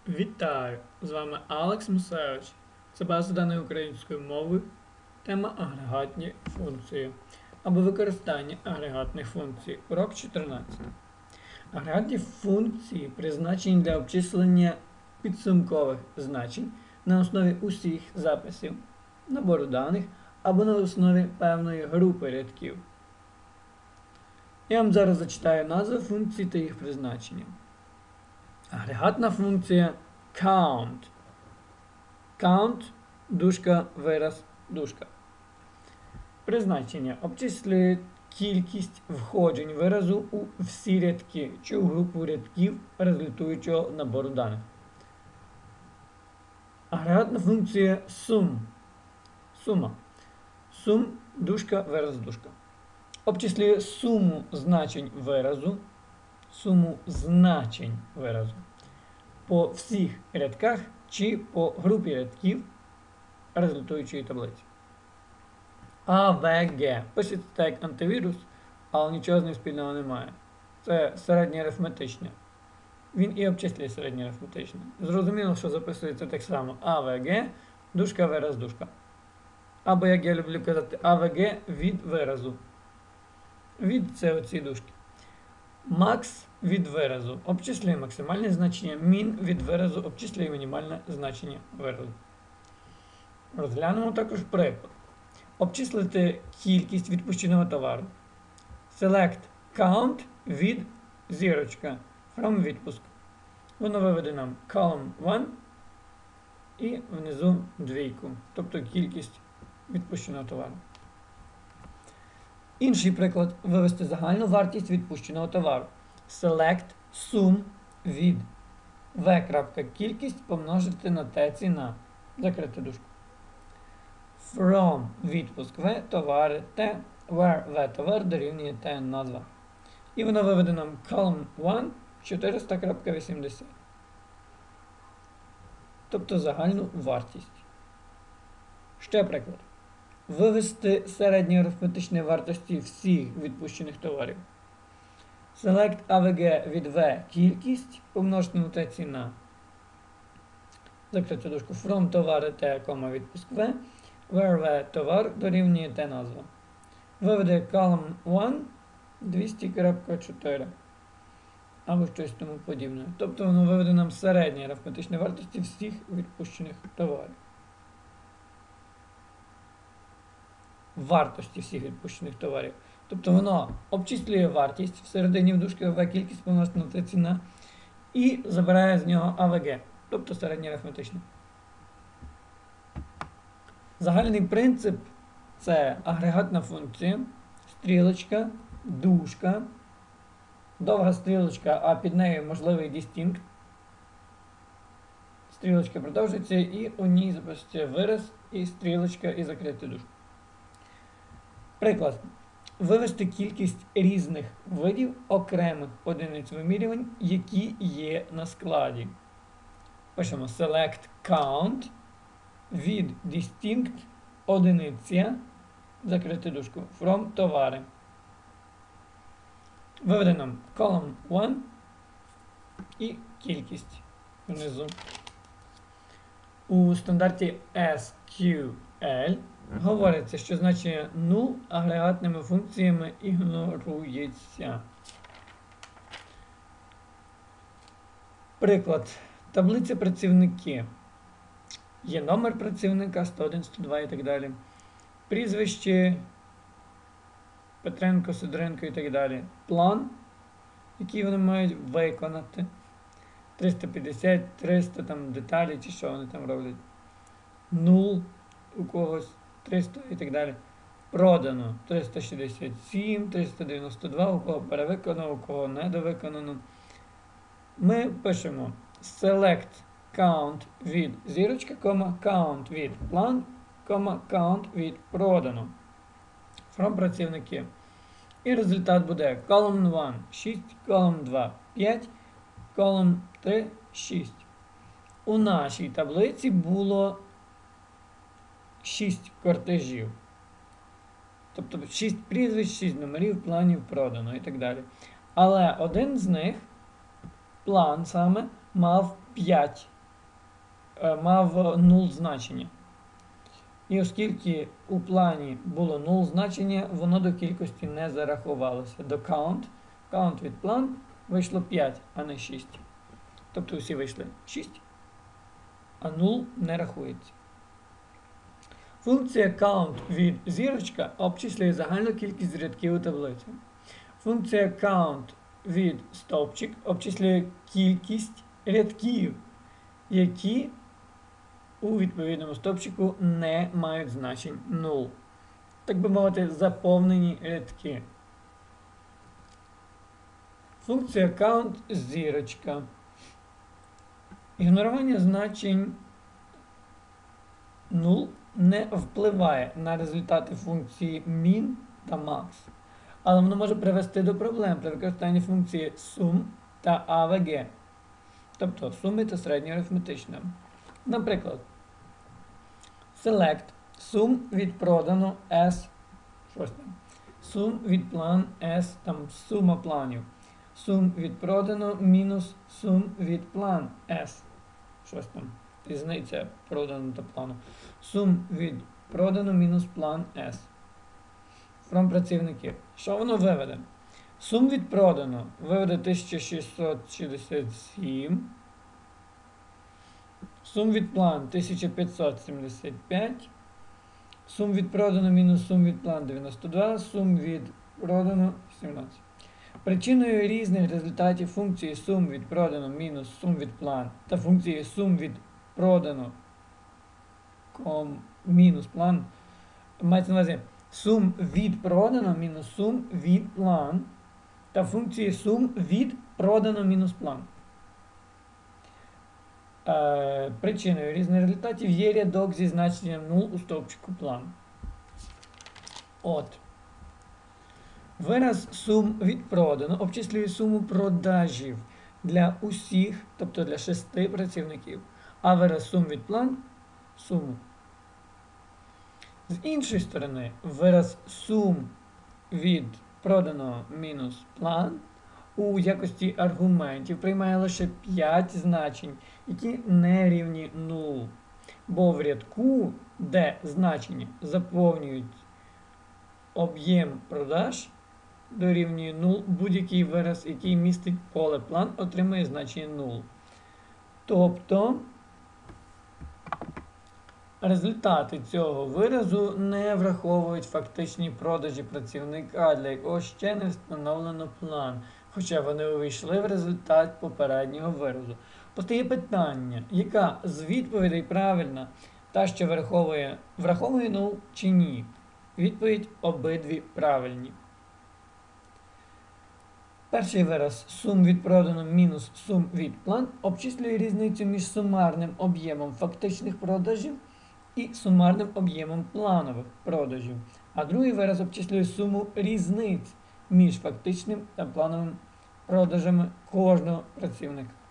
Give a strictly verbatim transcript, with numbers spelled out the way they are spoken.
Вітаю! З вами Алекс Мусевич. Це база даної української мови. Тема агрегатні функції або використання агрегатних функцій. Урок чотирнадцять. Агрегатні функції призначені для обчислення підсумкових значень на основі усіх записів, набору даних або на основі певної групи рядків. Я вам зараз зачитаю назви функцій та їх призначення. Агрегатна функція count. Count, дужка, вираз, дужка. Призначення обчислює кількість входжень виразу у всі рядки чи у групу рядків результуючого набору даних. Агрегатна функція sum. Сума. Sum, дужка, вираз, дужка. Обчислює суму значень виразу. Суму значень виразу по всіх рядках чи по групі рядків результуючої таблиці. А В Г. Пишеться так як антивірус, але нічого з ним спільного немає. Це середнє арифметичне. Він і обчислює середнє арифметичне. Зрозуміло, що записується так само А В Г, дужка, вираз, дужка. Або, як я люблю казати, А В Г від виразу. Від це оці дужки. Макс від виразу обчислює максимальне значення, мін від виразу обчислює мінімальне значення виразу. Розглянемо також приклад. Обчислити кількість відпущеного товару. Select count від зірочка from відпуск. Воно виведе нам column один і внизу двійку, тобто кількість відпущеного товару. Інший приклад. Вивести загальну вартість відпущеного товару. Select sum від v. Кількість помножити на t ціна. Закрити дужку. From відпуск v товари t, where v товар дорівнює t назва. І воно виведе нам column один чотириста вісімдесят. Тобто загальну вартість. Ще приклад. Вивести середні арифметичні вартості всіх відпущених товарів. Select А В Г від V кількість помножити на T ціна. Закрити дужку. From товари T, відпуск V, where V товар дорівнює T назва. Виведе column один двісті чотири. Або щось тому подібне. Тобто воно виведе нам середні арифметичні вартості всіх відпущених товарів. Вартості всіх відпущених товарів. Тобто воно обчислює вартість, всередині в дужки В кількість помножити на Т ціна і забирає з нього А В Г, тобто середнє арифметичне. Загальний принцип – це агрегатна функція, стрілочка, дужка, довга стрілочка, а під нею можливий distinct. Стрілочка продовжується і у ній записується вираз і стрілочка і закрити дужку. Приклад. Вивести кількість різних видів окремих одиниць вимірювань, які є на складі. Пишемо select count від distinct одиниця, закрити дужку, from товари. Виведе нам column один і кількість внизу. У стандарті Ес Кью Ель говориться, що значення null агрегатними функціями ігнорується. Приклад. Таблиця працівники. Є номер працівника сто один, сто два і так далі. Прізвище Петренко, Сидоренко і так далі. План, який вони мають виконати. триста п'ятдесят, триста там деталі чи що вони там роблять. Null у когось. триста і так далі. Продано триста шістдесят сім, триста дев'яносто два, у кого перевиконано, у кого недовиконано. Ми пишемо select count від зірочка, count від план, count від продано. From працівники. І результат буде column один шість, column два п'ять, column три шість. У нашій таблиці було шість кортежів. Тобто шість прізвищ, шість номерів, планів продано і так далі. Але один з них, план саме, мав п'ять е, мав нуль значення. І оскільки у плані було нуль значення, воно до кількості не зарахувалося. До count, count від plan вийшло п'ять, а не шість. Тобто усі вийшли шість, а нуль не рахується. Функція count від зірочка обчислює загальну кількість рядків у таблиці. Функція count від стовпчик обчислює кількість рядків, які у відповідному стовпчику не мають значень нуль. Так би мовити, заповнені рядки. Функція count зірочка. Ігнорування значень нуль не впливає на результати функції min та max, але воно може привести до проблем при використанні функції sum та avg, тобто суми та середньоарифметичне. Наприклад, select sum від продано S, щось там, sum від план S, там сума планів, sum від продано мінус sum від план S, щось там, різниця продано та плану, sum від продано мінус план S. From працівників. Що воно виведе? Сум від продано виведе тисяча шістсот шістдесят сім. Сум від план тисяча п'ятсот сімдесят п'ять. Сум від продано мінус сум від план дев'яносто два. Сум від продано сімнадцять. Причиною різних результатів функції сум від продано мінус сум від план та функції сум від продано ком, мінус план мається на увазі сум від продано мінус сум від план та функції сум від продано мінус план. Е, причиною різних результатів є рядок зі значенням нуль у стовпчику план. От. Вираз сум від продано обчислює суму продажів для усіх, тобто для шести працівників. А вираз сум від план – суму. З іншої сторони, вираз сум від продано мінус план у якості аргументів приймає лише п'ять значень, які не рівні нуль. Бо в рядку, де значення заповнюють об'єм продаж, дорівнює нуль, будь-який вираз, який містить поле план, отримує значення нуль. Тобто результати цього виразу не враховують фактичні продажі працівника, для якого ще не встановлено план, хоча вони увійшли в результат попереднього виразу. Постає питання, яка з відповідей правильна, та, що враховує, враховує нуль чи ні? Відповідь – обидві правильні. Перший вираз сум від продано мінус сум від план обчислює різницю між сумарним об'ємом фактичних продажів і сумарним об'ємом планових продажів. А другий вираз обчислює суму різниць між фактичним та плановим продажами кожного працівника.